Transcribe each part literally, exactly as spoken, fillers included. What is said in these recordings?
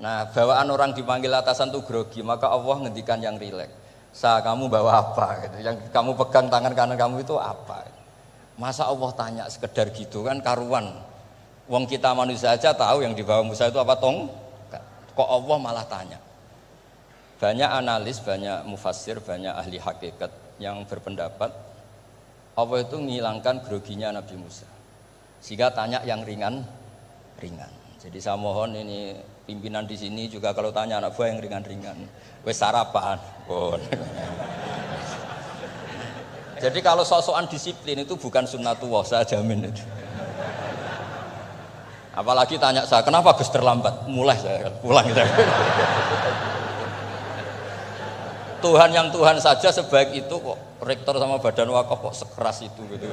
Nah, bawaan orang dipanggil atasan tuh grogi, maka Allah ngendikan yang rileks. Sa, kamu bawa apa? Gitu. Yang kamu pegang tangan kanan kamu itu apa? Masa Allah tanya sekedar gitu kan karuan. Wong kita manusia aja tahu yang dibawa Musa itu apa tong? Kok Allah malah tanya? Banyak analis, banyak mufassir, banyak ahli hakikat yang berpendapat Allah itu menghilangkan groginya Nabi Musa. Sehingga tanya yang ringan-ringan. Jadi saya mohon ini pimpinan di sini juga kalau tanya anak buah yang ringan-ringan, wes sarapan. Bon. Jadi kalau sok-sokan disiplin itu bukan sunnatullah, saya jamin itu. Apalagi tanya saya, kenapa Gus terlambat? Mulai saya pulang gitu. Tuhan yang Tuhan saja sebaik itu kok rektor sama badan wakaf kok sekeras itu gitu.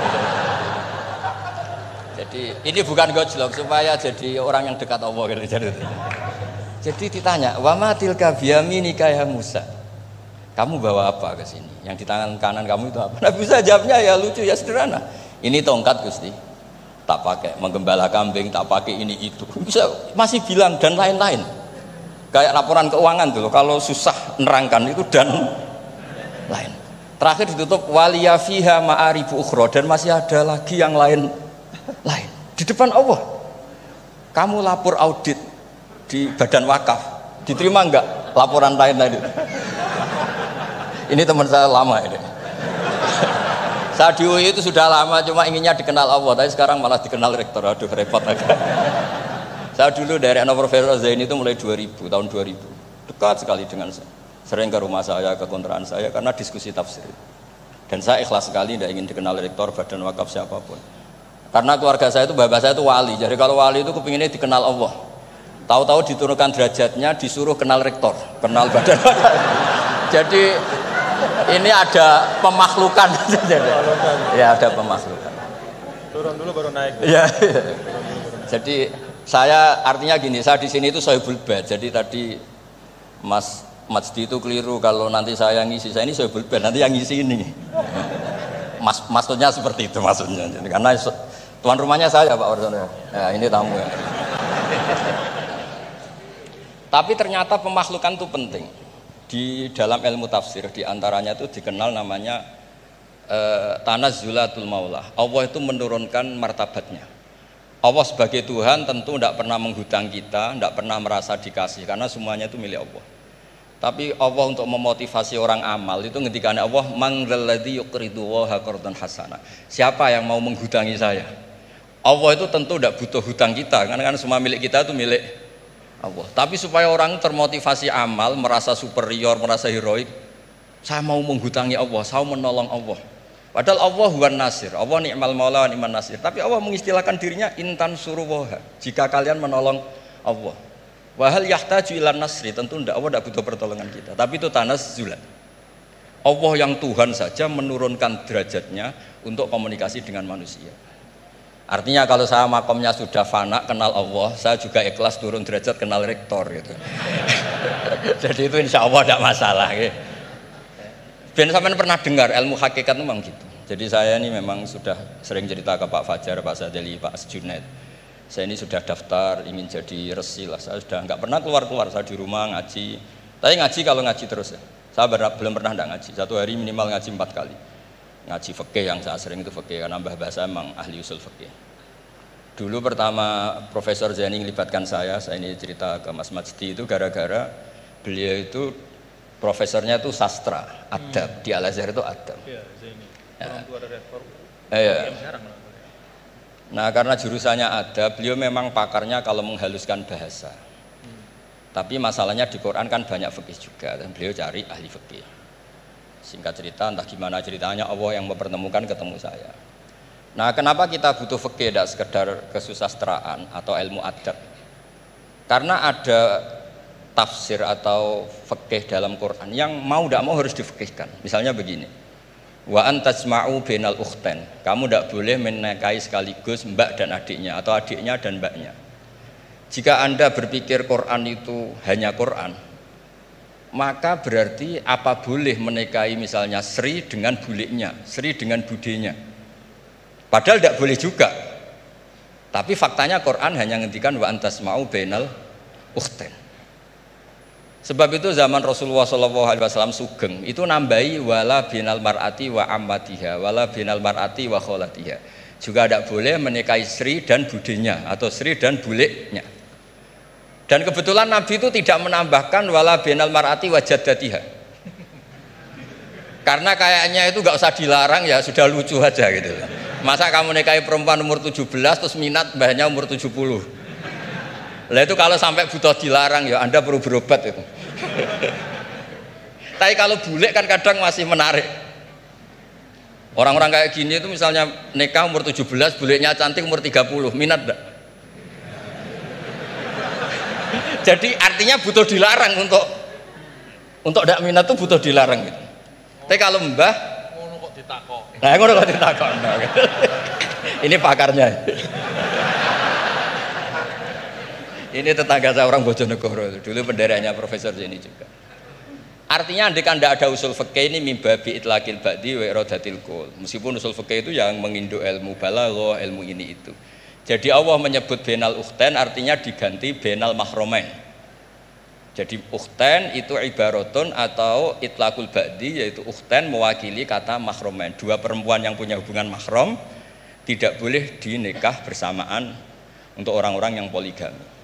Jadi ini bukan gojlok supaya jadi orang yang dekat Allah gitu. Jadi ditanya, "Wa ma tilka biyaminika ya Musa?" Kamu bawa apa ke sini? Yang di tangan kanan kamu itu apa? Nabi Musa jawabnya ya lucu ya sederhana. Ini tongkat Gusti. Tak pakai menggembala kambing, tak pakai ini itu. Bisa masih bilang dan lain-lain. Kayak laporan keuangan tuh kalau susah nerangkan itu dan lain. Terakhir ditutup waliya fiha ma'aribu ukhra dan masih ada lagi yang lain lain di depan Allah. Kamu lapor audit di badan wakaf, diterima enggak laporan lain tadi? Ini teman saya lama ini. Saya di U I itu sudah lama, cuma inginnya dikenal Allah, tapi sekarang malah dikenal rektor. Aduh repot agak. Saya dulu dari anak Profesor Zaini itu mulai dua ribu, tahun dua ribu. Dekat sekali dengan saya. Sering ke rumah saya, ke kontrakan saya karena diskusi tafsir. Dan saya ikhlas sekali tidak ingin dikenal rektor badan wakaf siapapun. Karena keluarga saya itu, bapak saya itu wali. Jadi kalau wali itu kepinginnya dikenal Allah. Tahu-tahu diturunkan derajatnya, disuruh kenal rektor, kenal badan wakaf. Jadi ini ada pemakhlukan. Ya ada pemakhlukan. Turun dulu baru naik. Ya. Jadi saya artinya gini, saya di sini itu sohibul bed. Jadi tadi Mas Majdi itu keliru kalau nanti saya ngisi, saya ini sohibul bed, nanti yang ngisi ini. Mas maksudnya seperti itu maksudnya. Jadi, karena tuan rumahnya saya Pak Warsono. Ya ini tamu ya. Tapi ternyata pemakhlukan itu penting. Di dalam ilmu tafsir diantaranya itu dikenal namanya e, tanazzulatul maulah. Allah itu menurunkan martabatnya. Allah sebagai Tuhan tentu tidak pernah menghutang kita, tidak pernah merasa dikasih karena semuanya itu milik Allah. Tapi Allah untuk memotivasi orang amal itu ngendikan Allah man dzalladzi yuqridu waha qardan hasana. Siapa yang mau menghutangi saya? Allah itu tentu tidak butuh hutang kita karena kan semua milik kita itu milik Allah. Tapi supaya orang termotivasi amal, merasa superior, merasa heroik, saya mau menghutangi Allah, saya mau menolong Allah. Padahal Allah huwan nasir, Allah ni'mal maula wa ni'man nasir. Tapi Allah mengistilahkan dirinya intan suruwaha. Jika kalian menolong Allah, wahal yahtaju ilan nasri, tentu tidak, Allah tidak butuh pertolongan kita. Tapi itu tanazzulan. Allah yang Tuhan saja menurunkan derajatnya untuk komunikasi dengan manusia. Artinya kalau saya makomnya sudah fana kenal Allah, saya juga ikhlas turun derajat kenal rektor gitu. Jadi itu insya Allah tidak masalah. Gitu. Ben sampean pernah dengar ilmu hakikat memang gitu. Jadi saya ini memang sudah sering cerita ke Pak Fajar, Pak Sadeli, Pak Junaid. Saya ini sudah daftar ingin jadi resi lah. Saya sudah nggak pernah keluar-keluar. Saya di rumah ngaji. Tapi ngaji kalau ngaji terus ya. Saya belum pernah nggak ngaji. Satu hari minimal ngaji empat kali. Ngaji fikih yang saya sering itu fikih karena Mbah Basa memang ahli usul fikih. Dulu pertama Profesor Zaini melibatkan saya, saya ini cerita ke Mas Majdi itu gara-gara beliau itu profesornya itu sastra, adab, hmm. di Al-Azhar itu adab. Iya, Zaini. Orang tua dari reform. Iya. Nah, karena jurusannya adab, beliau memang pakarnya kalau menghaluskan bahasa. Hmm. Tapi masalahnya di Quran kan banyak fikih juga dan beliau cari ahli fikih. Singkat cerita, entah gimana ceritanya Allah yang mempertemukan ketemu saya. Nah, kenapa kita butuh fikih tidak sekedar kesusastraan atau ilmu adab? Karena ada tafsir atau fikih dalam Quran yang mau tidak mau harus difikihkan. Misalnya begini, wa antasma'u bainal ukhtain. Kamu tidak boleh menikahi sekaligus mbak dan adiknya atau adiknya dan mbaknya. Jika Anda berpikir Quran itu hanya Quran, maka berarti apa boleh menikahi misalnya Sri dengan buliknya, Sri dengan budenya. Padahal tidak boleh juga. Tapi faktanya Quran hanya ngendikan wa antasma'u bainal ukhtain. Sebab itu zaman Rasulullah shallallahu alaihi wasallam sugeng itu nambahi wala binal mar'ati wa ammatiha wala binal mar'ati wa kholatiha. Juga tidak boleh menikahi Sri dan budenya atau Sri dan buleknya. Dan kebetulan Nabi itu tidak menambahkan wala binal mar'ati wa jaddatiha. Karena kayaknya itu nggak usah dilarang ya sudah lucu aja gitu. Masa kamu nikahi perempuan umur tujuh belas terus minat mbahnya umur tujuh puluh. Lah itu kalau sampai butuh dilarang ya Anda perlu berobat itu. Tapi kalau bule kan kadang masih menarik. Orang-orang kayak gini itu misalnya nikah umur tujuh belas, bulenya cantik umur tiga puluh, minat enggak? Jadi artinya butuh dilarang untuk untuk tidak minat itu butuh dilarang gitu. Tapi kalau mbah ngono kok ditakok. Nah, ngono kok ditakok. Ini pakarnya. Ini tetangga saya orang Bojonegoro, dulu benderanya Profesor Zeni juga. Artinya andai kan tidak ada usul fikih ini mimbabi itlaqil ba'di wa iradatil qul. Meskipun usul fikih itu yang menginduk ilmu balaghah, ilmu ini itu. Jadi Allah menyebut benal ukhtain artinya diganti benal mahromain. Jadi ukhtain itu ibaratun atau itlaqul ba'di yaitu ukhtain mewakili kata mahromain. Dua perempuan yang punya hubungan mahram tidak boleh dinikah bersamaan untuk orang-orang yang poligami.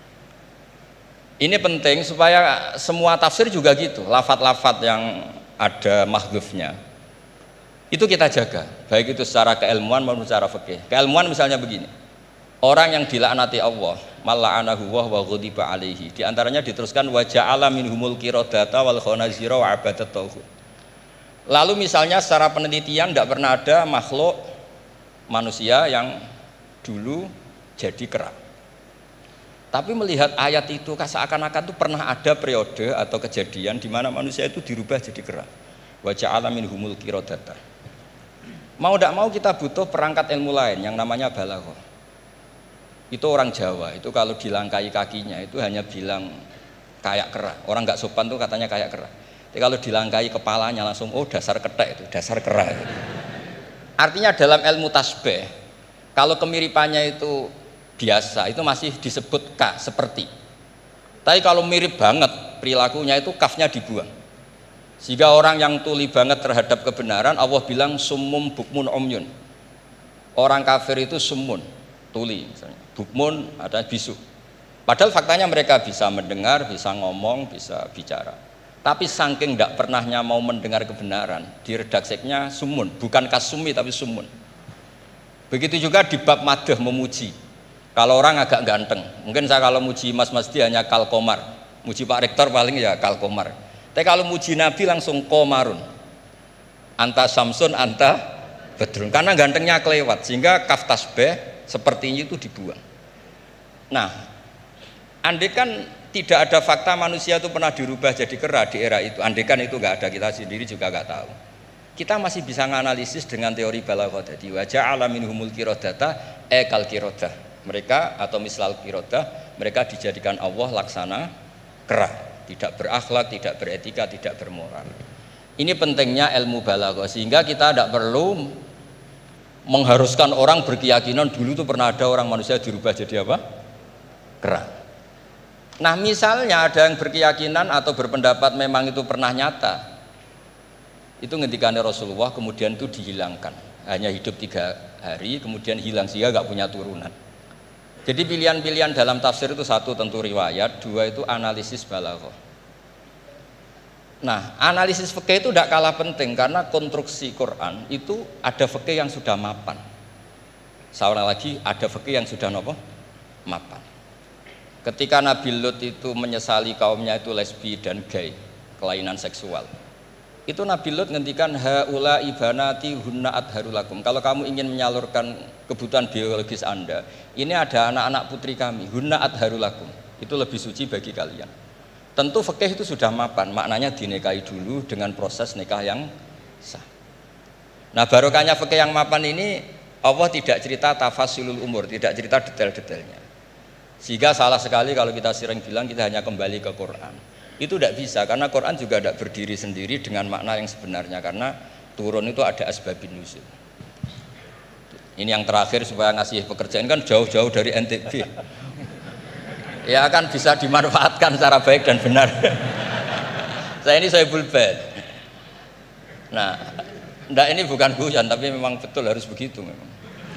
Ini penting supaya semua tafsir juga gitu, lafat-lafat yang ada mahdhufnya itu kita jaga, baik itu secara keilmuan maupun secara fikih. Keilmuan misalnya begini, orang yang dilaknati Allah, mala'anahu wa ghadiba alaihi, di antaranya diteruskan wa ja'ala minhumul qiradata wal khanazira wa abadat tauhid. Lalu misalnya secara penelitian tidak pernah ada makhluk manusia yang dulu jadi kera. Tapi melihat ayat itu seakan-akan itu pernah ada periode atau kejadian di mana manusia itu dirubah jadi kera. Wa ja'ala minhumul qiradata. Mau tidak mau kita butuh perangkat ilmu lain yang namanya balaghah. Itu orang Jawa, itu kalau dilangkai kakinya itu hanya bilang kayak kera. Orang nggak sopan tuh katanya kayak kera. Tapi kalau dilangkai kepalanya langsung oh dasar ketek itu, dasar kera. Itu. Artinya dalam ilmu tasbih, kalau kemiripannya itu biasa itu masih disebut ka seperti. Tapi kalau mirip banget perilakunya itu kafnya dibuang. Sehingga orang yang tuli banget terhadap kebenaran Allah bilang summum bukmun umyun. Orang kafir itu summun, tuli misalnya. Bukmun ada bisu. Padahal faktanya mereka bisa mendengar, bisa ngomong, bisa bicara. Tapi saking tidak pernahnya mau mendengar kebenaran, di redakseknya summun, bukan kasumi tapi summun. Begitu juga di bab madah memuji. Kalau orang agak ganteng, mungkin saya kalau muji Mas Masdi hanya kalkomar, muji Pak Rektor paling ya kalkomar. Tapi kalau muji Nabi langsung komarun, anta samsun, anta bedrun, karena gantengnya kelewat, sehingga kaf tasbih sepertinya itu dibuang. Nah, andai kan tidak ada fakta manusia itu pernah dirubah jadi kera di era itu, andai kan itu nggak ada, kita sendiri juga nggak tahu. Kita masih bisa menganalisis dengan teori balaghah. Jadi wa ja'ala minhumul qiradata ekal qiradah. Mereka atau mislal qirodah, mereka dijadikan Allah laksana kera, tidak berakhlak, tidak beretika, tidak bermoral. Ini pentingnya ilmu balaghah, sehingga kita tidak perlu mengharuskan orang berkeyakinan dulu itu pernah ada orang manusia dirubah jadi apa? Kera. Nah misalnya ada yang berkeyakinan atau berpendapat memang itu pernah nyata, itu ngendikannya Rasulullah kemudian itu dihilangkan, hanya hidup tiga hari kemudian hilang sehingga nggak punya turunan. Jadi pilihan-pilihan dalam tafsir itu satu tentu riwayat, dua itu analisis balaghah. Nah, analisis fikih itu tidak kalah penting karena konstruksi Quran itu ada fikih yang sudah mapan. Seorang lagi ada fikih yang sudah nopo mapan. Ketika Nabi Lut itu menyesali kaumnya itu lesbi dan gay, kelainan seksual. Itu Nabi Lut ngendikan haula ibanati hunna adharulakum. Kalau kamu ingin menyalurkan kebutuhan biologis Anda, ini ada anak-anak putri kami, hunna adharulakum. Itu lebih suci bagi kalian. Tentu fikih itu sudah mapan, maknanya dinikahi dulu dengan proses nikah yang sah. Nah, barokahnya fikih yang mapan ini Allah tidak cerita tafasilul umur, tidak cerita detail-detailnya. Sehingga salah sekali kalau kita sering bilang kita hanya kembali ke Quran. Itu tidak bisa karena Quran juga tidak berdiri sendiri dengan makna yang sebenarnya, karena turun itu ada asbabun nuzul. Ini yang terakhir supaya ngasih pekerjaan kan jauh-jauh dari N T B. ya akan bisa dimanfaatkan secara baik dan benar. Saya ini saya bulbet. Nah, enggak, ini bukan guyon tapi memang betul harus begitu memang.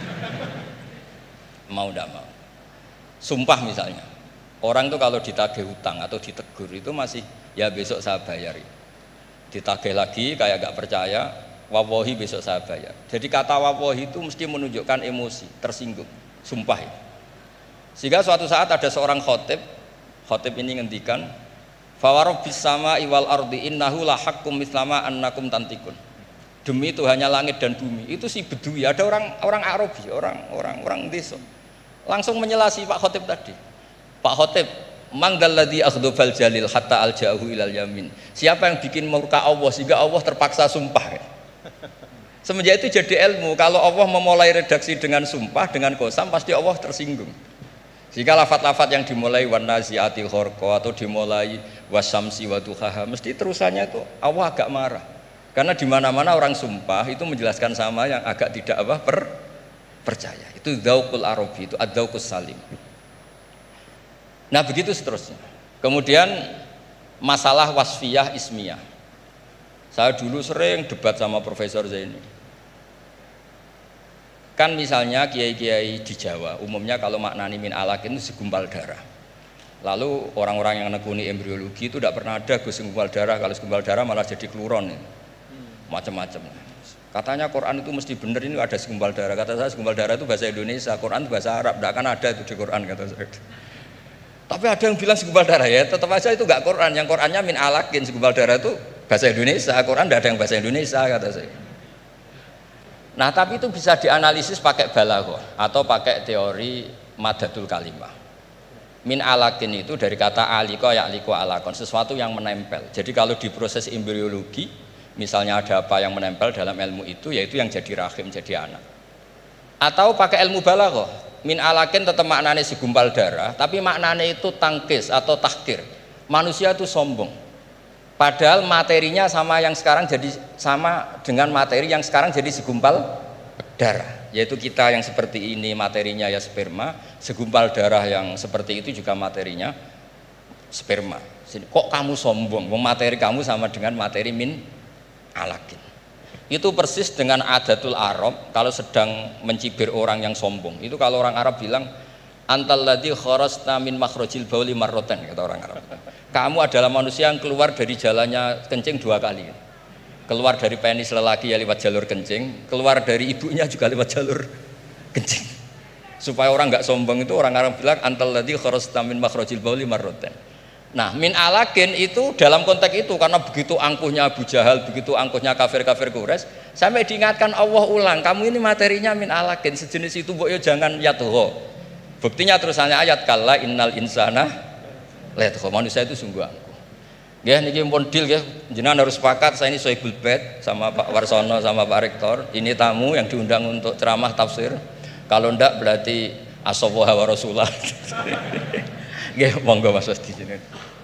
Mau enggak mau. Sumpah misalnya, orang tuh kalau ditagih hutang atau ditegur itu masih ya besok saya bayar. Ditagih lagi kayak gak percaya, wawahi besok saya bayar. Jadi kata wawahi itu mesti menunjukkan emosi, tersinggung, sumpah ya. Sehingga suatu saat ada seorang khotib, khotib ini ngendikan, fawarobbis sama iwal ardi innahu la haqqum mislama annakum tantikun. Demi Tuhannya langit dan bumi. Itu si Bedui, ada orang orang Arabi, orang orang orang desa. Langsung menyelasi Pak Khotib tadi. Pak Khotib, mangdalladzi akhdhafal jalil hatta aljahu ilal yamin. Siapa yang bikin murka Allah sehingga Allah terpaksa sumpah. Semenjak itu jadi ilmu, kalau Allah memulai redaksi dengan sumpah, dengan qasam, pasti Allah tersinggung. Jika lafat-lafat yang dimulai wan naziati gharqa atau dimulai wasamsi wa duhaha, mesti terusannya itu Allah agak marah. Karena di mana-mana orang sumpah itu menjelaskan sama yang agak tidak apa per, percaya. Itu dzauqul arabi, itu ad-dzauqus salim. Nah, begitu seterusnya. Kemudian masalah wasfiyah ismiyah. Saya dulu sering debat sama Profesor Zaini. Kan misalnya kiai-kiai di Jawa, umumnya kalau maknani min alakin itu segumpal darah. Lalu orang-orang yang nekuni embriologi itu tidak pernah ada gus segumpal darah. Kalau segumpal darah malah jadi kluron, macam-macam. Katanya Quran itu mesti benar, ini ada segumpal darah. Kata saya segumpal darah itu bahasa Indonesia, Quran itu bahasa Arab, tidak akan ada itu di Quran, kata saya. Tapi ada yang bilang segumpal darah, ya tetap aja itu enggak Quran. Yang Qurannya min alakin, segumpal darah itu bahasa Indonesia, Quran tidak ada yang bahasa Indonesia, kata saya. Nah, tapi itu bisa dianalisis pakai balaghah atau pakai teori madatul kalimah. Min alakin itu dari kata aliko ya'liku alakon, sesuatu yang menempel. Jadi kalau di proses embriologi, misalnya ada apa yang menempel dalam ilmu itu, yaitu yang jadi rahim, jadi anak. Atau pakai ilmu balaghah, min alakin tetap maknanya segumpal darah, tapi maknanya itu tangkis atau tahkir. Manusia itu sombong. Padahal materinya sama yang sekarang jadi sama dengan materi yang sekarang jadi segumpal darah. Yaitu kita yang seperti ini materinya ya sperma, segumpal darah yang seperti itu juga materinya sperma. Kok kamu sombong? Materi kamu sama dengan materi min alakin. Itu persis dengan adatul Arab kalau sedang mencibir orang yang sombong. Itu kalau orang Arab bilang antal ladzi kharajta min makhrajil bauli marratan, kata orang Arab. Kamu adalah manusia yang keluar dari jalannya kencing dua kali. Keluar dari penis lelaki ya lewat jalur kencing, keluar dari ibunya juga lewat jalur kencing. Supaya orang enggak sombong itu orang Arab bilang antal ladzi kharajta min makhrajil bauli marratan. Nah, min alakin itu dalam konteks itu karena begitu angkuhnya Abu Jahal, begitu angkuhnya kafir-kafir Quraisy, sampai diingatkan Allah ulang, kamu ini materinya min alakin, sejenis itu mbok yo jangan yatho. Buktinya terusannya ayat kalla innal insana layatho, manusia itu sungguh angkuh. Nggih niki pun deal nggih, jenengan harus sepakat, saya ini Sohibul Bait sama Pak Warsono sama Pak Rektor, ini tamu yang diundang untuk ceramah tafsir. Kalau ndak berarti asawaha wa rasulullah. Nggih, monggo Mas Wasti jenengan.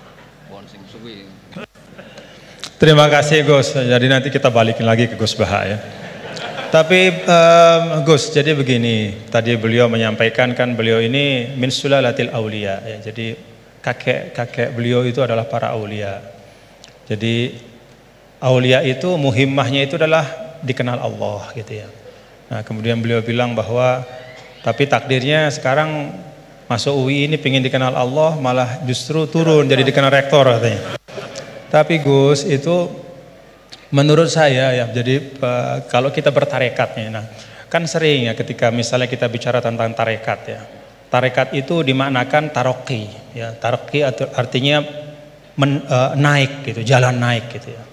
Terima kasih Gus. Jadi nanti kita balikin lagi ke Gus Baha ya. Tapi um, Gus, jadi begini, tadi beliau menyampaikan kan beliau ini min sulalatil aulia ya. Jadi kakek-kakek beliau itu adalah para aulia. Jadi aulia itu muhimmahnya itu adalah dikenal Allah gitu ya. Nah, kemudian beliau bilang bahwa tapi takdirnya sekarang masuk U I ini pengen dikenal Allah malah justru turun jadi dikenal rektor katanya. Tapi Gus itu menurut saya ya, jadi uh, kalau kita bertarekatnya, nah kan sering ya ketika misalnya kita bicara tentang tarekat ya, tarekat itu dimaknakan taroki ya, taroki artinya men, uh, naik gitu, jalan naik gitu ya.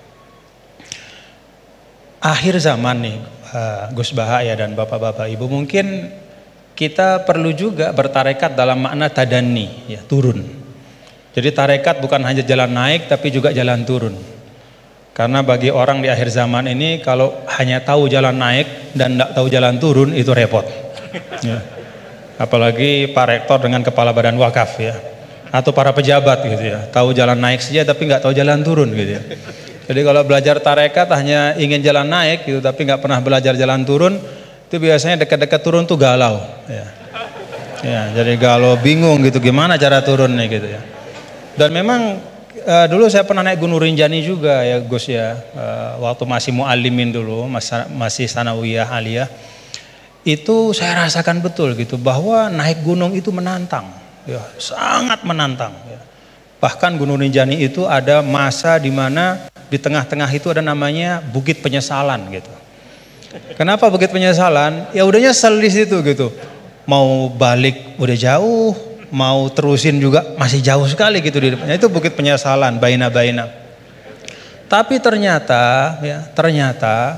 Akhir zaman nih uh, Gus Baha ya dan bapak-bapak ibu, mungkin kita perlu juga bertarekat dalam makna tadani ya, turun. Jadi tarekat bukan hanya jalan naik tapi juga jalan turun. Karena bagi orang di akhir zaman ini kalau hanya tahu jalan naik dan tidak tahu jalan turun itu repot. Ya. Apalagi Pak Rektor dengan kepala badan wakaf ya, atau para pejabat gitu ya, tahu jalan naik saja tapi nggak tahu jalan turun gitu ya. Jadi kalau belajar tarekat hanya ingin jalan naik gitu tapi nggak pernah belajar jalan turun, itu biasanya dekat-dekat turun tuh galau. Ya. Ya, jadi galau, bingung gitu gimana cara turunnya gitu ya. Dan memang uh, dulu saya pernah naik Gunung Rinjani juga ya Gus ya, uh, waktu masih mu'alimin dulu, masih, masih sanawiyah aliyah. Itu saya rasakan betul gitu bahwa naik gunung itu menantang, ya, sangat menantang. Ya. Bahkan Gunung Rinjani itu ada masa di mana di tengah-tengah itu ada namanya Bukit Penyesalan gitu. Kenapa Bukit Penyesalan? Ya udah nyesel di situ gitu. Mau balik udah jauh, mau terusin juga masih jauh sekali gitu di depannya. Itu Bukit Penyesalan, baina-baina. Tapi ternyata, ya ternyata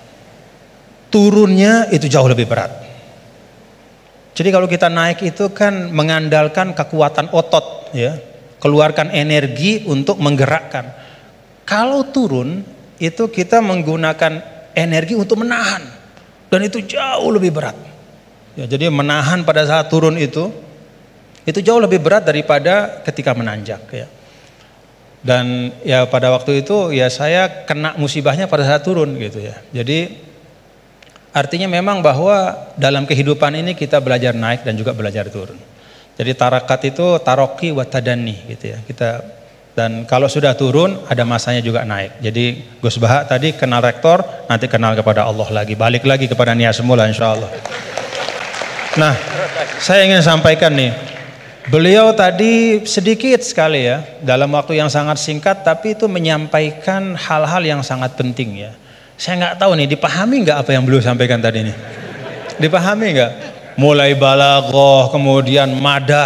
turunnya itu jauh lebih berat. Jadi kalau kita naik itu kan mengandalkan kekuatan otot, ya, keluarkan energi untuk menggerakkan. Kalau turun itu kita menggunakan energi untuk menahan, dan itu jauh lebih berat. Ya, jadi menahan pada saat turun itu itu jauh lebih berat daripada ketika menanjak. Ya. Dan ya pada waktu itu ya saya kena musibahnya pada saat turun gitu ya. Jadi artinya memang bahwa dalam kehidupan ini kita belajar naik dan juga belajar turun. Jadi tarakat itu taroki wa tadani gitu ya. Kita dan kalau sudah turun ada masanya juga naik. Jadi Gus Baha tadi kenal rektor, nanti kenal kepada Allah lagi, balik lagi kepada niat semula insyaallah. Nah, saya ingin sampaikan nih, beliau tadi sedikit sekali ya, dalam waktu yang sangat singkat, tapi itu menyampaikan hal-hal yang sangat penting ya. Saya nggak tahu nih, dipahami nggak apa yang beliau sampaikan tadi nih? Dipahami nggak? Mulai balaghah, kemudian madah.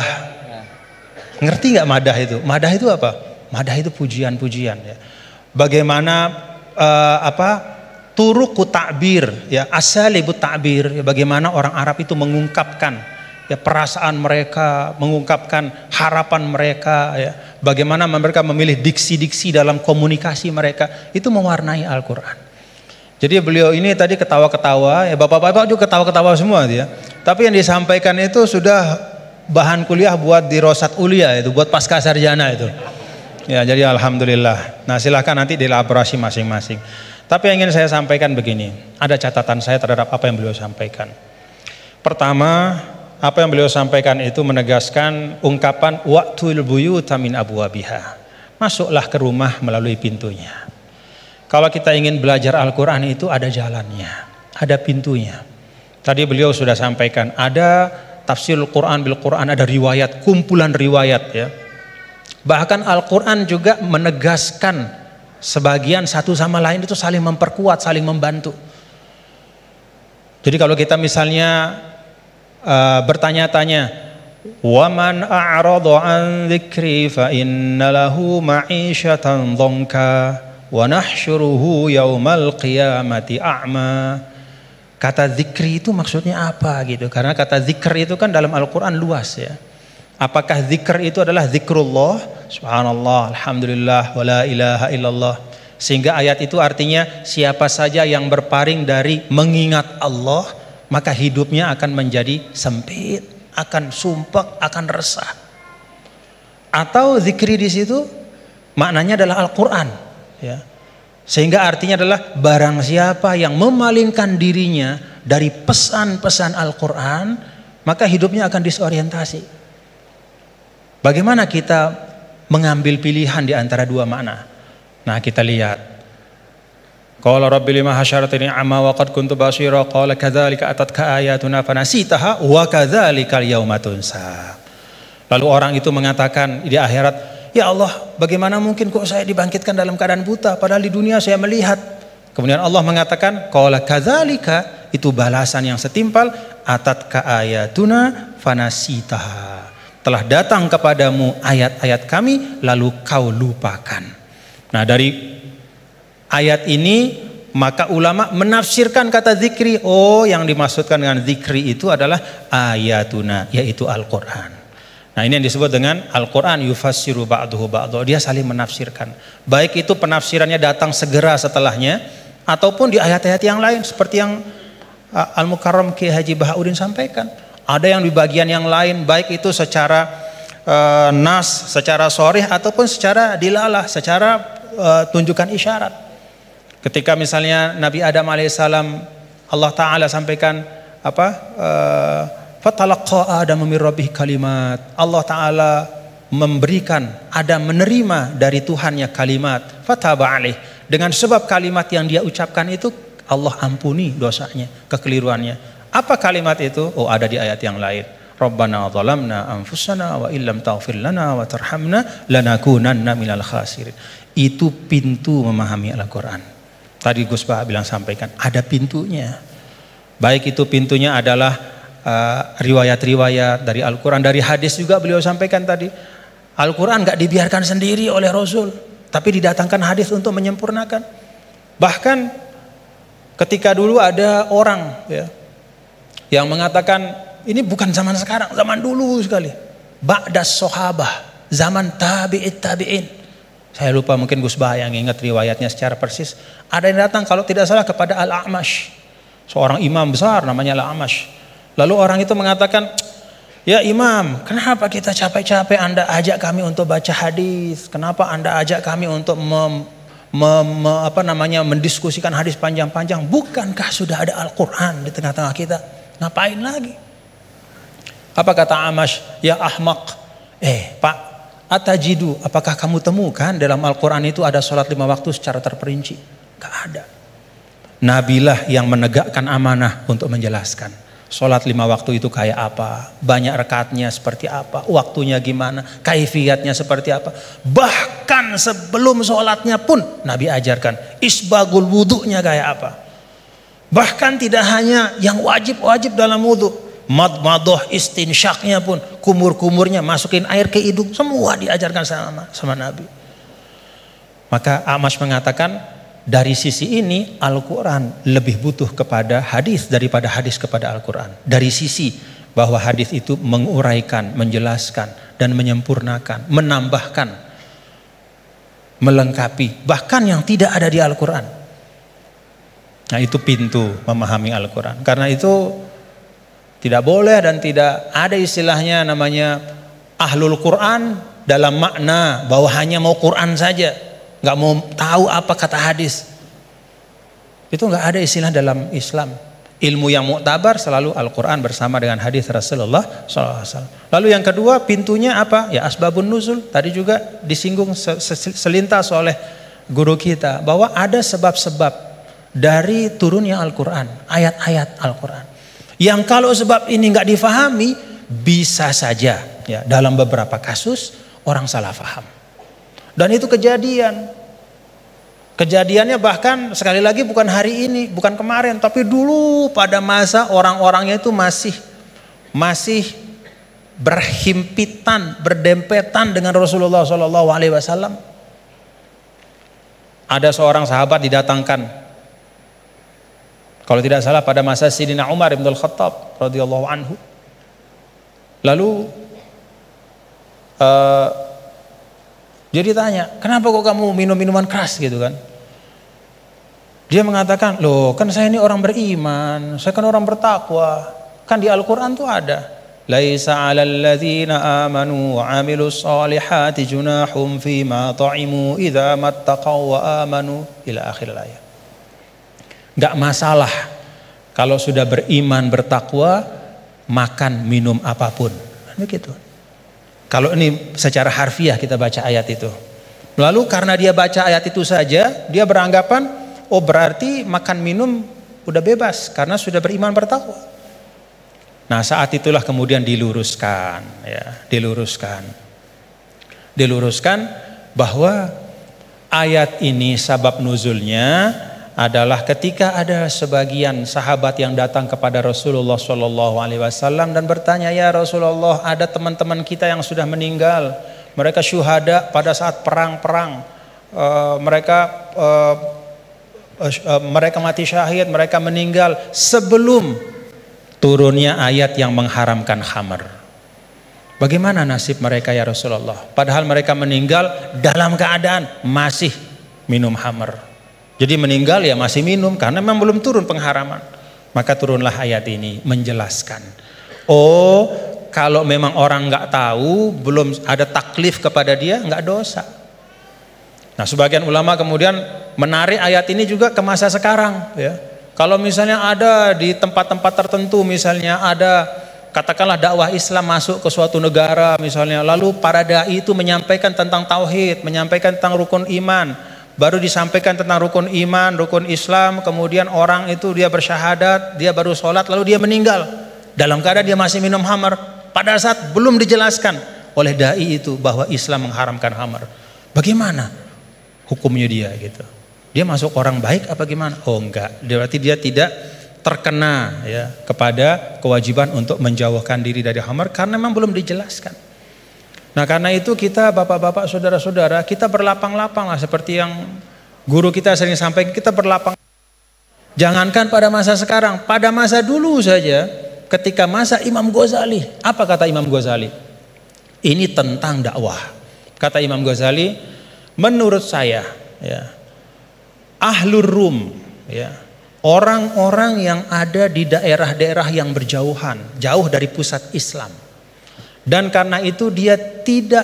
Ngerti nggak madah itu? Madah itu apa? Madah itu pujian-pujian ya. Bagaimana uh, apa? Turuku ta'bir, ya, asalibut ta'bir, ya, bagaimana orang Arab itu mengungkapkan ya perasaan mereka, mengungkapkan harapan mereka, ya, bagaimana mereka memilih diksi-diksi dalam komunikasi mereka, itu mewarnai Al-Quran. Jadi beliau ini tadi ketawa-ketawa, ya bapak-bapak juga ketawa-ketawa semua dia. Tapi yang disampaikan itu sudah bahan kuliah buat di Rosat Ulia itu, buat pasca sarjana itu. Ya, jadi alhamdulillah. Nah, silahkan nanti dielaborasi masing-masing. Tapi yang ingin saya sampaikan begini, ada catatan saya terhadap apa yang beliau sampaikan. Pertama, apa yang beliau sampaikan itu menegaskan ungkapan waqtul buyuta min abwabiha. Masuklah ke rumah melalui pintunya. Kalau kita ingin belajar Al-Quran itu ada jalannya, ada pintunya. Tadi beliau sudah sampaikan, ada tafsir Al-Quran bil Quran, ada riwayat, kumpulan riwayat ya. Bahkan Al-Quran juga menegaskan sebagian satu sama lain itu saling memperkuat, saling membantu. Jadi kalau kita misalnya uh, bertanya-tanya, wa man a'rada an dzikri fa inna lahu ma'isyatan dhanka wa nahsyuruhu yaumal qiyamati a'ma. Kata zikri itu maksudnya apa gitu? Karena kata zikr itu kan dalam Al-Quran luas ya. Apakah zikr itu adalah zikrullah, subhanallah, alhamdulillah, wa la ilaha illallah. Sehingga ayat itu artinya siapa saja yang berpaling dari mengingat Allah, maka hidupnya akan menjadi sempit, akan sumpek, akan resah. Atau zikri di situ maknanya adalah Al-Quran ya. Sehingga artinya adalah barang siapa yang memalingkan dirinya dari pesan-pesan Al-Quran, maka hidupnya akan disorientasi. Bagaimana kita mengambil pilihan di antara dua makna? Nah, kita lihat. Qala rabbi lima hasyartani amma wa qad kuntu basira qala kadzalika atatka ayatuna fanasitaha wa kadzalikal yauma tunsa. Lalu orang itu mengatakan di akhirat, ya Allah, bagaimana mungkin kok saya dibangkitkan dalam keadaan buta padahal di dunia saya melihat. Kemudian Allah mengatakan qala kadzalika, itu balasan yang setimpal, atatka ayatuna fanasitaha. Telah datang kepadamu ayat-ayat kami lalu kau lupakan. Nah, dari ayat ini maka ulama menafsirkan kata zikri, oh yang dimaksudkan dengan zikri itu adalah ayatuna, yaitu Al-Quran. Nah, ini yang disebut dengan Al-Quran yufassiru ba'duhu ba'du, dia saling menafsirkan. Baik itu penafsirannya datang segera setelahnya ataupun di ayat-ayat yang lain seperti yang Al-Mukarram Ki Haji Bahauddin sampaikan. Ada yang di bagian yang lain, baik itu secara uh, nas, secara sharih ataupun secara dilalah, secara uh, tunjukkan isyarat. Ketika misalnya Nabi Adam alaihissalam, Allah Ta'ala sampaikan apa? Uh, Fatalaqa Adam min rabbih kalimat. Allah Ta'ala memberikan, Adam menerima dari Tuhannya kalimat. Fataba alaih. Dengan sebab kalimat yang dia ucapkan itu, Allah ampuni dosanya, kekeliruannya. Apa kalimat itu? Oh, ada di ayat yang lain. Rabbana zalamna anfusana wa illam taghfir lana wa tarhamna lanakunanna minal khasirin. Itu pintu memahami Al-Quran. Tadi Gus Bah bilang sampaikan, ada pintunya. Baik itu pintunya adalah uh, riwayat-riwayat dari Al-Quran, dari hadis juga beliau sampaikan tadi. Al-Quran gak dibiarkan sendiri oleh Rasul, tapi didatangkan hadis untuk menyempurnakan. Bahkan ketika dulu ada orang ya, yang mengatakan ini bukan zaman sekarang, zaman dulu sekali. Ba'das sahabah, zaman tabi'it tabi'in. Saya lupa, mungkin Gus Bah yang ingat riwayatnya secara persis. Ada yang datang kalau tidak salah kepada Al-A'mash, seorang imam besar namanya Al-A'mash. Lalu orang itu mengatakan, ya imam, kenapa kita capek-capek Anda ajak kami untuk baca hadis? Kenapa Anda ajak kami untuk mem, mem, me, apa namanya mendiskusikan hadis panjang-panjang? Bukankah sudah ada Al-Quran di tengah-tengah kita? Ngapain lagi? Apa kata A'mash? Ya ahmaq. Eh Pak, atajidu, apakah kamu temukan dalam Al-Quran itu ada sholat lima waktu secara terperinci? Gak ada. Nabilah yang menegakkan amanah untuk menjelaskan sholat lima waktu itu kayak apa, banyak rakaatnya seperti apa, waktunya gimana, kaifiyatnya seperti apa. Bahkan sebelum sholatnya pun Nabi ajarkan isbagul wudunya kayak apa. Bahkan tidak hanya yang wajib-wajib dalam wudu, madmadoh istinsyaknya pun, kumur-kumurnya masukin air ke hidung, semua diajarkan sama, sama Nabi. Maka A'mash mengatakan, dari sisi ini Al-Quran lebih butuh kepada hadis daripada hadis kepada Al-Quran. Dari sisi bahwa hadis itu menguraikan, menjelaskan dan menyempurnakan, menambahkan, melengkapi bahkan yang tidak ada di Al-Quran. Nah, itu pintu memahami Al-Quran. Karena itu tidak boleh dan tidak ada istilahnya namanya ahlul Quran dalam makna bahwa hanya mau Quran saja, nggak mau tahu apa kata hadis. Itu nggak ada istilah dalam Islam. Ilmu yang muktabar selalu Al-Quran bersama dengan hadis Rasulullah shallallahu alaihi wasallam. Lalu yang kedua pintunya apa? Ya asbabun nuzul. Tadi juga disinggung selintas oleh guru kita bahwa ada sebab-sebab dari turunnya Al-Quran, ayat-ayat Al-Quran. Yang kalau sebab ini nggak difahami, bisa saja ya dalam beberapa kasus orang salah faham. Dan itu kejadian. Kejadiannya bahkan sekali lagi bukan hari ini, bukan kemarin, tapi dulu pada masa orang-orangnya itu masih masih berhimpitan, berdempetan dengan Rasulullah shallallahu alaihi wasallam. Ada seorang sahabat didatangkan, kalau tidak salah pada masa Sayyidina Umar ibn al-Khattab radhiyallahu anhu. Lalu uh, dia ditanya, kenapa kok kamu minum minuman keras gitu kan? Dia mengatakan, loh kan saya ini orang beriman, saya kan orang bertakwa. Kan di Al-Quran tuh ada, laisa 'alal ladzina amanu wa 'amilus solihati junahum fima ta'imu idza mattaqaw wa amanu ila akhir ayat. Gak masalah kalau sudah beriman bertakwa makan minum apapun, begitu. Kalau ini secara harfiah kita baca ayat itu. Lalu karena dia baca ayat itu saja, dia beranggapan, oh berarti makan minum udah bebas karena sudah beriman bertakwa. Nah saat itulah kemudian diluruskan, ya, diluruskan, diluruskan bahwa ayat ini sabab nuzulnya adalah ketika ada sebagian sahabat yang datang kepada Rasulullah shallallahu alaihi wasallam dan bertanya, ya Rasulullah, ada teman-teman kita yang sudah meninggal, mereka syuhada pada saat perang-perang, uh, mereka uh, uh, mereka mati syahid, mereka meninggal sebelum turunnya ayat yang mengharamkan khamar. Bagaimana nasib mereka ya Rasulullah? Padahal mereka meninggal dalam keadaan masih minum khamar. Jadi meninggal ya masih minum karena memang belum turun pengharaman. Maka turunlah ayat ini menjelaskan. Oh, kalau memang orang nggak tahu, belum ada taklif kepada dia, nggak dosa. Nah, sebagian ulama kemudian menarik ayat ini juga ke masa sekarang. Ya, kalau misalnya ada di tempat-tempat tertentu, misalnya ada katakanlah dakwah Islam masuk ke suatu negara misalnya, lalu para dai itu menyampaikan tentang tauhid, menyampaikan tentang rukun iman, baru disampaikan tentang rukun iman, rukun Islam, kemudian orang itu dia bersyahadat, dia baru sholat, lalu dia meninggal dalam keadaan dia masih minum khamar, pada saat belum dijelaskan oleh dai itu bahwa Islam mengharamkan khamar. Bagaimana hukumnya dia gitu? Dia masuk orang baik apa gimana? Oh enggak, berarti dia tidak terkena ya kepada kewajiban untuk menjauhkan diri dari khamar karena memang belum dijelaskan. Nah karena itu kita bapak-bapak saudara-saudara kita berlapang-lapang lah seperti yang guru kita sering sampaikan, kita berlapang. Jangankan pada masa sekarang, pada masa dulu saja ketika masa Imam Ghazali, apa kata Imam Ghazali? Ini tentang dakwah. Kata Imam Ghazali, menurut saya ya, Ahlur Rum ya, orang-orang yang ada di daerah-daerah yang berjauhan, jauh dari pusat Islam, dan karena itu dia tidak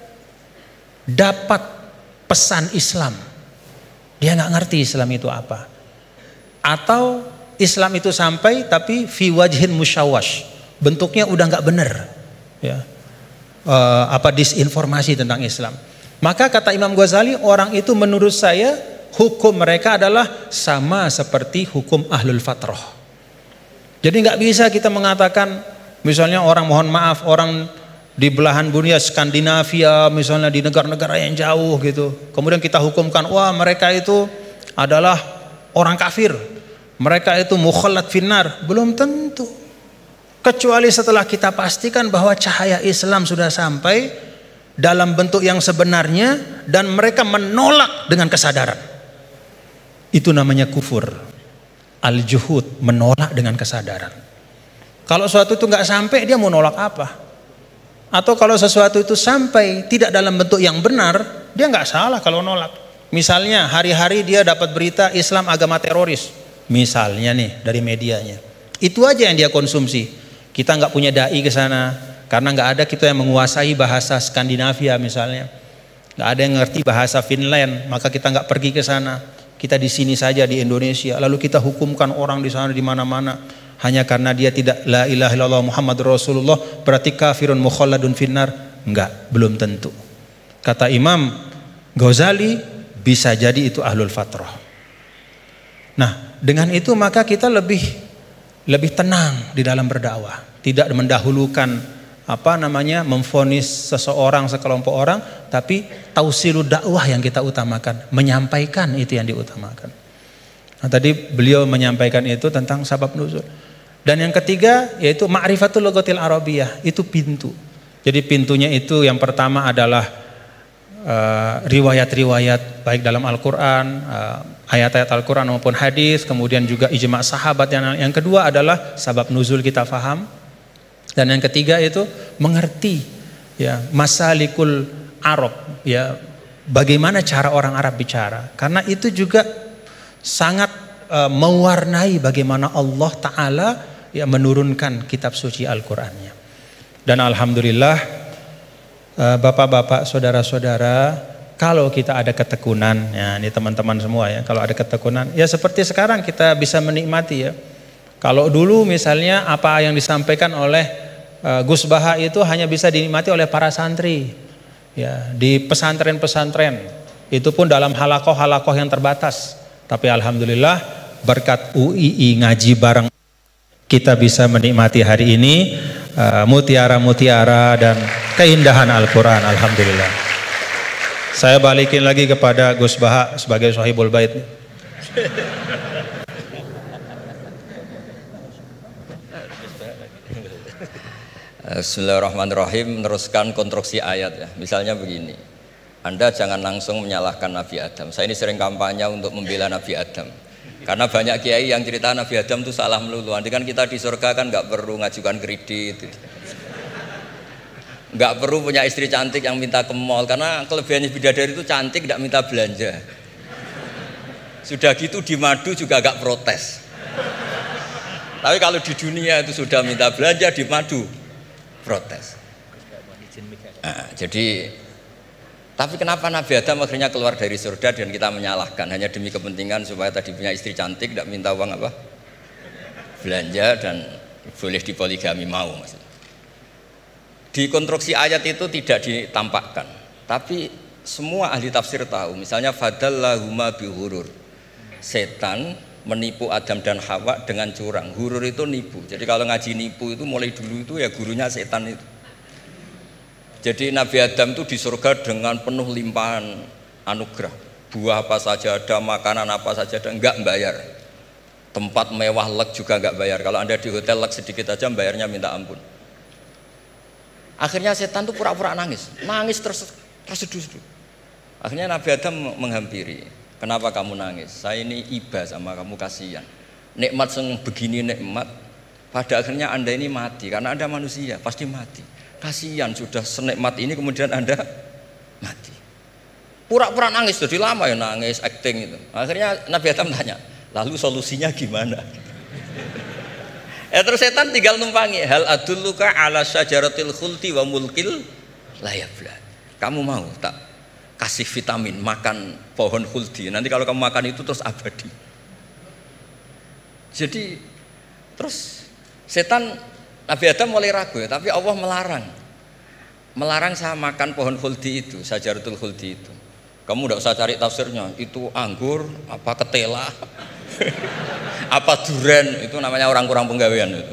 dapat pesan Islam, dia nggak ngerti Islam itu apa, atau Islam itu sampai tapi fi wajhin musyawash, bentuknya udah nggak bener, ya, e, apa disinformasi tentang Islam. Maka kata Imam Ghazali, orang itu menurut saya hukum mereka adalah sama seperti hukum ahlul fatrah. Jadi nggak bisa kita mengatakan misalnya orang, mohon maaf, orang di belahan dunia Skandinavia misalnya, di negara-negara yang jauh gitu, kemudian kita hukumkan wah mereka itu adalah orang kafir, mereka itu mukhallat finnar. Belum tentu, kecuali setelah kita pastikan bahwa cahaya Islam sudah sampai dalam bentuk yang sebenarnya dan mereka menolak dengan kesadaran. Itu namanya kufur. Al-juhud, menolak dengan kesadaran. Kalau sesuatu itu nggak sampai, dia mau nolak apa? Atau kalau sesuatu itu sampai tidak dalam bentuk yang benar, dia nggak salah kalau nolak. Misalnya hari-hari dia dapat berita Islam agama teroris, misalnya nih dari medianya, itu aja yang dia konsumsi. Kita nggak punya dai ke sana karena nggak ada kita yang menguasai bahasa Skandinavia misalnya, nggak ada yang ngerti bahasa Finland, maka kita nggak pergi ke sana. Kita di sini saja di Indonesia, lalu kita hukumkan orang di sana di mana-mana hanya karena dia tidak la ilaha illallah Muhammad Rasulullah berarti kafirun mukhalladun finnar. Enggak, belum tentu. Kata Imam Ghazali, bisa jadi itu ahlul fatrah. Nah, dengan itu maka kita lebih lebih tenang di dalam berdakwah, tidak mendahulukan apa namanya memvonis seseorang, sekelompok orang, tapi tausilud dakwah yang kita utamakan, menyampaikan itu yang diutamakan. Nah, tadi beliau menyampaikan itu tentang sabab nuzul. Dan yang ketiga yaitu ma'rifatul lughatil arabiyyah, itu pintu. Jadi pintunya itu yang pertama adalah uh, riwayat-riwayat baik dalam Al-Qur'an, uh, ayat-ayat Al-Qur'an maupun hadis, kemudian juga ijma' sahabat. Yang, yang kedua adalah sabab nuzul kita faham. Dan yang ketiga itu mengerti ya masalikul Arab, ya bagaimana cara orang Arab bicara, karena itu juga sangat uh, mewarnai bagaimana Allah Ta'ala ya menurunkan kitab suci Al-Qur'annya. Dan alhamdulillah uh, bapak-bapak, saudara-saudara, kalau kita ada ketekunan, ya ini teman-teman semua ya, kalau ada ketekunan ya seperti sekarang kita bisa menikmati ya. Kalau dulu misalnya apa yang disampaikan oleh Gus Baha itu hanya bisa dinikmati oleh para santri ya, di pesantren-pesantren, itu pun dalam halakoh-halakoh yang terbatas. Tapi alhamdulillah berkat U I I ngaji bareng kita bisa menikmati hari ini uh, mutiara-mutiara dan keindahan Al-Quran. Alhamdulillah. Saya balikin lagi kepada Gus Baha sebagai sahibul bait. Bismillahirrahmanirrahim. Meneruskan konstruksi ayat ya. Misalnya begini, Anda jangan langsung menyalahkan Nabi Adam. Saya ini sering kampanye untuk membela Nabi Adam, karena banyak kiai yang cerita Nabi Adam itu salah melulu. Nanti kan kita di surga kan nggak perlu ngajukan kredit, nggak perlu punya istri cantik yang minta ke mall, karena kelebihannya bidadari itu cantik, nggak minta belanja. Sudah gitu di madu juga nggak protes. Tapi kalau di dunia itu sudah minta belanja, di madu protes. Nah, jadi tapi kenapa Nabi Adam akhirnya keluar dari surga dan kita menyalahkan hanya demi kepentingan supaya tadi punya istri cantik, tidak minta uang apa belanja, dan boleh dipoligami mau maksudnya. Di konstruksi ayat itu tidak ditampakkan, tapi semua ahli tafsir tahu. Misalnya fadallahuma bihurur, setan menipu Adam dan Hawa dengan curang. Hurur itu nipu. Jadi kalau ngaji nipu itu mulai dulu itu ya gurunya setan itu. Jadi Nabi Adam itu di surga dengan penuh limpahan anugerah. Buah apa saja ada, makanan apa saja ada, enggak bayar. Tempat mewah leg juga enggak bayar. Kalau Anda di hotel leg sedikit aja bayarnya minta ampun. Akhirnya setan tuh pura-pura nangis, nangis terus terseduh-seduh. Akhirnya Nabi Adam menghampiri, kenapa kamu nangis? Saya ini iba sama kamu, kasihan. Nikmat yang begini nikmat, pada akhirnya Anda ini mati karena Anda manusia pasti mati. Kasihan sudah senikmat ini kemudian Anda mati. Pura-pura nangis, jadi lama ya nangis, acting itu. Akhirnya Nabi Adam tanya, lalu solusinya gimana? Ya terus setan tinggal numpangi, hal adulluka ala syajaratil khuldi wa mulkil la yafla. Kamu mau tak kasih vitamin makan pohon khuldi, nanti kalau kamu makan itu terus abadi. Jadi terus setan, Nabi Adam mulai ragu ya, tapi Allah melarang melarang saya makan pohon khuldi itu, syajaratul khuldi itu. Kamu tidak usah cari tafsirnya, itu anggur apa ketela apa duren, itu namanya orang kurang penggawean itu.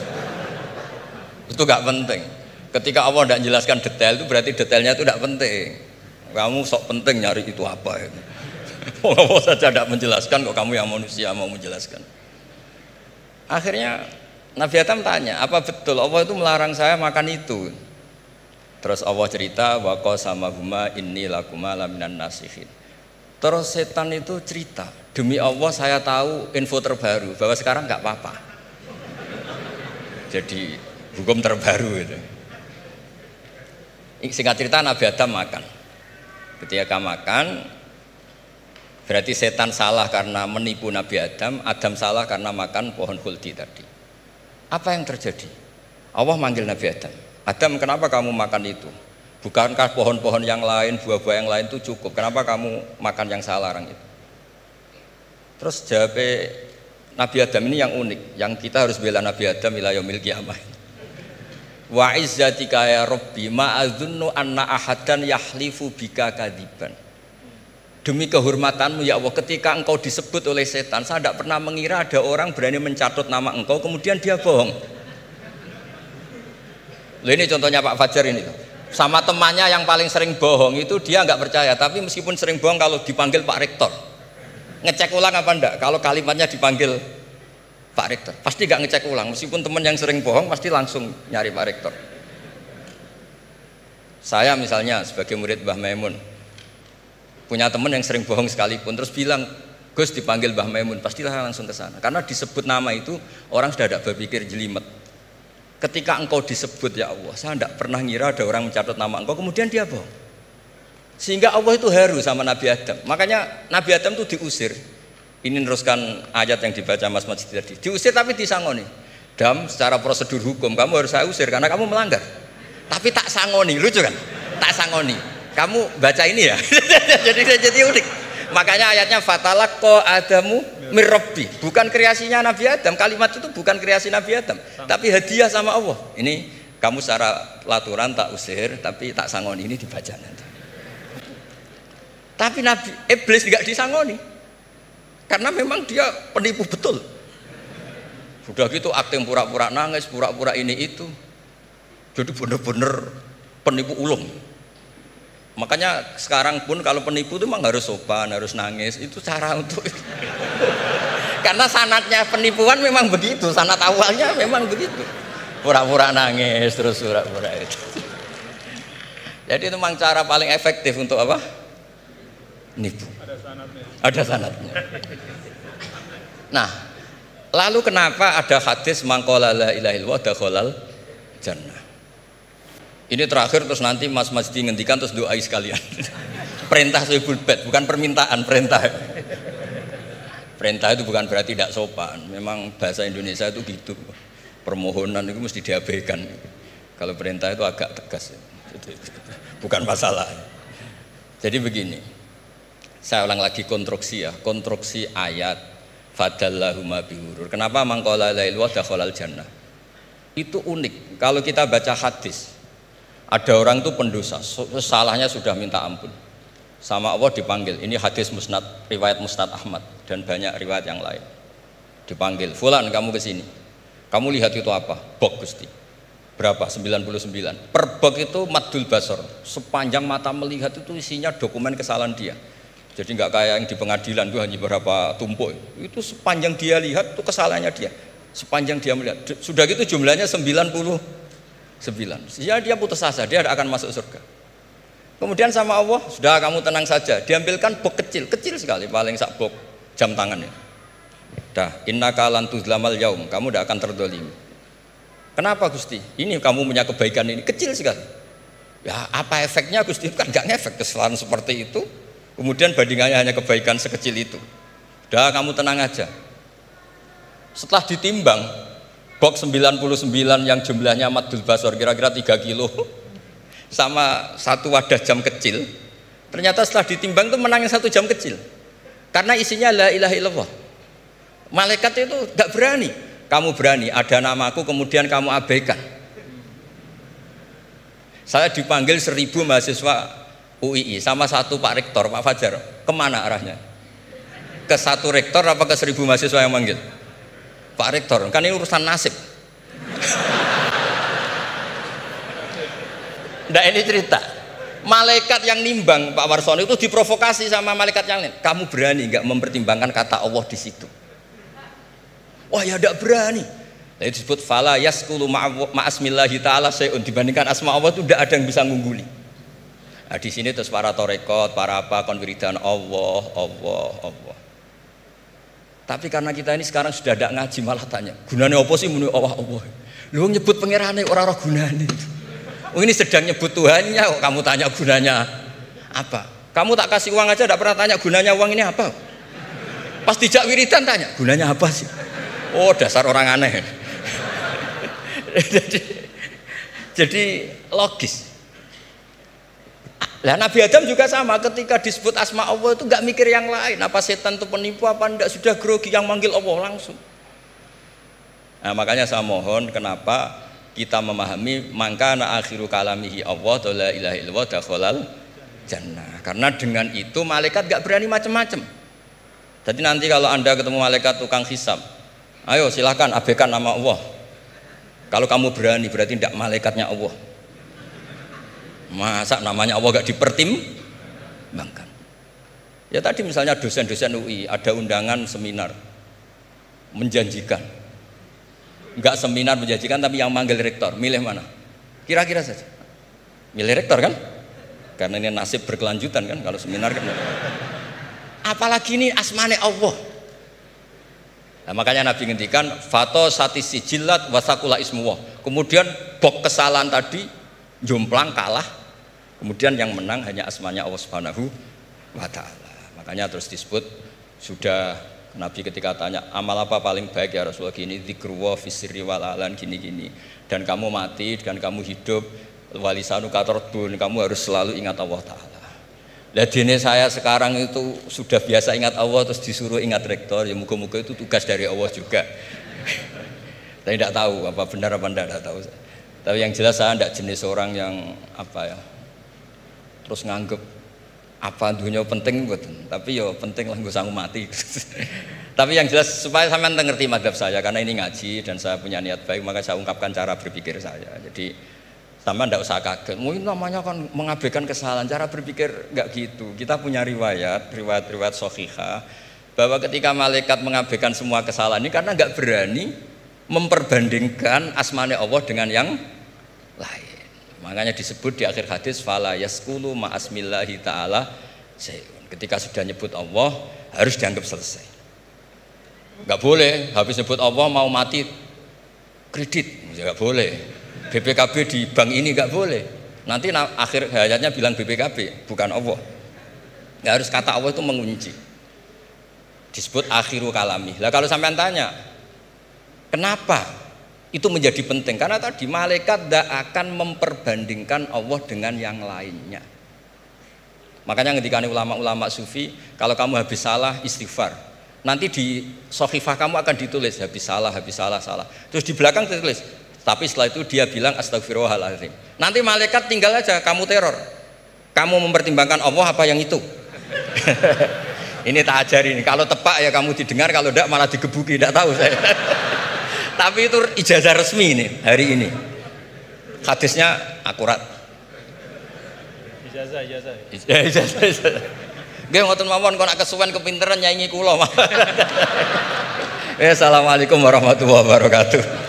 Itu gak penting. Ketika Allah tidak menjelaskan detail itu berarti detailnya itu tidak penting. Kamu sok penting nyari itu apa itu. Allah saja tidak menjelaskan, kok kamu yang manusia mau menjelaskan. Akhirnya Nabi Adam tanya, apa betul Allah itu melarang saya makan itu? Terus Allah cerita, wa qasamahuma inni lakuma laminan nasihin. Terus setan itu cerita, demi Allah saya tahu info terbaru bahwa sekarang nggak apa-apa. Jadi hukum terbaru itu. Singkat cerita Nabi Adam makan. Ketika makan, berarti setan salah karena menipu Nabi Adam, Adam salah karena makan pohon khuldi tadi. Apa yang terjadi? Allah manggil Nabi Adam. Adam, kenapa kamu makan itu? Bukankah pohon-pohon yang lain, buah-buah yang lain itu cukup? Kenapa kamu makan yang saya larang itu? Terus jawab Nabi Adam ini yang unik, yang kita harus bela Nabi Adam ila yaumil qiyamah. Wa izzatika ya Rabbi ma adzunnu anna ahadan yahlifu bika kadiban. Demi kehormatanmu ya Allah, ketika engkau disebut oleh setan, saya tidak pernah mengira ada orang berani mencatut nama engkau kemudian dia bohong. Loh, ini contohnya Pak Fajar ini tuh. Sama temannya yang paling sering bohong itu dia nggak percaya, tapi meskipun sering bohong kalau dipanggil Pak Rektor ngecek ulang apa enggak, kalau kalimatnya dipanggil Pak Rektor pasti nggak ngecek ulang, meskipun teman yang sering bohong pasti langsung nyari Pak Rektor. Saya misalnya sebagai murid Mbah Maimun punya teman yang sering bohong sekalipun terus bilang Gus dipanggil Mbah Maimun, pastilah langsung ke sana karena disebut nama itu orang sudah tidak berpikir jelimet. Ketika engkau disebut ya Allah, saya tidak pernah ngira ada orang mencatat nama engkau kemudian dia bohong. Sehingga Allah itu haru sama Nabi Adam. Makanya Nabi Adam itu diusir. Ini meneruskan ayat yang dibaca Mas Majid tadi. Diusir tapi disangoni. Dam, secara prosedur hukum kamu harus saya usir karena kamu melanggar. Tapi tak sangoni, lucu kan? Tak sangoni. Kamu baca ini ya. jadi jadi unik. Makanya ayatnya fatalaqqa Adamu mir Rabbi, bukan kreasinya Nabi Adam. Kalimat itu bukan kreasi Nabi Adam, tapi hadiah sama Allah. Ini kamu secara laturan tak usir, tapi tak sangoni, ini dibaca nanti. Tapi Nabi Iblis tidak disangoni, karena memang dia penipu betul. Sudah gitu akting pura-pura nangis, pura-pura ini itu. Jadi benar-benar penipu ulung. Makanya sekarang pun kalau penipu itu memang harus sopan, harus nangis, itu cara untuk itu. Karena sanatnya penipuan memang begitu, sanat awalnya memang begitu. Pura-pura nangis, terus pura-pura itu. Jadi itu memang cara paling efektif untuk apa? Nipu. Ada sanatnya. Ada sanatnya. Nah, lalu kenapa ada hadis mangqala la ilaha illallah dakhalal jannah? Ini terakhir terus nanti Mas Masdi ngendikan terus doai sekalian. Perintah sohibul bait, bukan permintaan, perintah. Perintah itu bukan berarti tidak sopan. Memang bahasa Indonesia itu gitu. Permohonan itu mesti diabaikan. Kalau perintah itu agak tegas. Bukan masalah. Jadi begini. Saya ulang lagi konstruksi ya, konstruksi ayat fadallahuma bihurur. Kenapa mangqala la ilaha dakhalal jannah? itu unik. Kalau kita baca hadis, ada orang itu pendosa, salahnya sudah minta ampun, sama Allah dipanggil. Ini hadis musnad, riwayat musnad Ahmad dan banyak riwayat yang lain. Dipanggil, fulan kamu kesini, kamu lihat itu apa? Bok Gusti. Berapa? sembilan puluh sembilan. Per bok itu maddul basor, sepanjang mata melihat itu isinya dokumen kesalahan dia. Jadi nggak kayak yang di pengadilan itu hanya beberapa tumpuk. Itu sepanjang dia lihat itu kesalahannya dia. Sepanjang dia melihat. Sudah gitu jumlahnya sembilan puluh sembilan. Sehingga dia putus asa, dia akan masuk surga. Kemudian sama Allah, sudah kamu tenang saja. Diambilkan bok kecil, kecil sekali, paling sak bok jam tangannya. Dah, innaka lan tuzlamal yaum, kamu tidak akan terdolimi. Kenapa Gusti? Ini kamu punya kebaikan ini kecil sekali. Ya apa efeknya Gusti? Kan nggak ngefek kesalahan seperti itu. Kemudian bandingannya hanya kebaikan sekecil itu. Dah kamu tenang aja. Setelah ditimbang, box sembilan puluh sembilan yang jumlahnya maddul basor kira-kira tiga kilo sama satu wadah jam kecil. Ternyata setelah ditimbang itu menangin satu jam kecil. Karena isinya la ilaha illallah. Malaikat itu nggak berani. Kamu berani, ada namaku kemudian kamu abaikan. Saya dipanggil seribu mahasiswa U I I sama satu Pak Rektor, Pak Fajar. Kemana arahnya? Ke satu rektor apa ke seribu mahasiswa yang manggil? Pak Rektor, kan ini urusan nasib. Nggak, ini cerita. Malaikat yang nimbang Pak Warsono itu diprovokasi sama malaikat yang lain. Kamu berani nggak mempertimbangkan kata Allah di situ? Wah ya tidak berani. Nah, itu disebut fala yaskulu ma'asmillahi ta'ala sayun, dibandingkan asma Allah itu tidak ada yang bisa ngungguli. Nah, di sini terus para torekot, para apa konwiridan Allah, Allah, Allah. Tapi karena kita ini sekarang sudah tidak ngaji malah tanya, gunanya apa sih muni Allah Allah? Lu nyebut pangerane orang-orang gunanya. Oh ini sedang nyebut Tuhannya, kok kamu tanya gunanya apa? Kamu tak kasih uang aja tidak pernah tanya gunanya uang ini apa? Pas dijak wiridan tanya, gunanya apa sih? Oh dasar orang aneh. jadi, jadi logis. Lah Nabi Adam juga sama, ketika disebut asma Allah itu nggak mikir yang lain. Apa setan itu penipu apa enggak, sudah grogi yang manggil Allah langsung. Nah makanya saya mohon, kenapa kita memahami mangkana akhiru kalamihi Allah la ilaha illallah dakhalal jannah. Karena dengan itu malaikat nggak berani macam-macam. Jadi nanti kalau Anda ketemu malaikat tukang hisab, ayo silahkan abaikan nama Allah. Kalau kamu berani berarti tidak malaikatnya Allah. Masa namanya Allah gak dipertimbangkan? Ya tadi misalnya dosen-dosen U I ada undangan seminar menjanjikan. Enggak seminar menjanjikan tapi yang manggil rektor, milih mana? Kira-kira saja. Milih rektor kan? Karena ini nasib berkelanjutan kan kalau seminar kan. Apalagi ini asmane Allah. Nah, makanya Nabi ngendikan fato satis sijilat wasakula ismuwah. Kemudian bok kesalahan tadi jomplang kalah. Kemudian yang menang hanya asmanya Allah Subhanahu wa taala. Makanya terus disebut sudah Nabi ketika tanya amal apa paling baik ya Rasulullah, gini dzikrullah fisirri wal alan gini-gini. Dan kamu mati dan kamu hidup walisanu katordun, kamu harus selalu ingat Allah taala. Lah dene saya sekarang itu sudah biasa ingat Allah terus disuruh ingat rektor, ya muga-muga itu tugas dari Allah juga. Saya tidak tahu apa benar apa tidak tahu. Tapi yang jelas saya tidak jenis orang yang apa ya, terus nganggep apa dunia penting betul. Tapi yo penting lah gue sanggup mati. Tapi yang jelas supaya sampean ngerti madhab saya, karena ini ngaji dan saya punya niat baik, maka saya ungkapkan cara berpikir saya. Jadi sampean tidak usah kaget. Mungkin namanya kan mengabaikan kesalahan, cara berpikir nggak gitu. Kita punya riwayat, riwayat-riwayat shahihah bahwa ketika malaikat mengabaikan semua kesalahan ini karena nggak berani memperbandingkan asmane Allah dengan yang lain. Makanya disebut di akhir hadis fala yaskulu ma'asmillahi ta'ala sayun. Ketika sudah nyebut Allah harus dianggap selesai. Enggak boleh habis nyebut Allah mau mati kredit, enggak boleh. B P K B di bank ini enggak boleh. Nanti akhir hayatnya bilang B P K B bukan Allah. Enggak harus kata Allah itu mengunci. Disebut akhiru kalami. Lah kalau sampean tanya, kenapa itu menjadi penting? Karena tadi malaikat tidak akan memperbandingkan Allah dengan yang lainnya. Makanya ketika ulama-ulama sufi, kalau kamu habis salah istighfar, nanti di sohifah kamu akan ditulis habis salah, habis salah, salah. Terus di belakang ditulis Tapi setelah itu dia bilang astagfirullahaladzim. Nanti malaikat tinggal aja kamu teror. Kamu mempertimbangkan Allah apa yang itu? Ini tak ajarin. Kalau tepak ya kamu didengar, kalau tidak malah digebuki. Tidak tahu saya. Tapi itu ijazah resmi ini hari ini. Hadisnya akurat. Ijazah, ijazah. Ijazah, ijazah. Nggih ngoten mawon kok nak kesuwen kepinteran nyanyi kula. Assalamualaikum warahmatullahi wabarakatuh.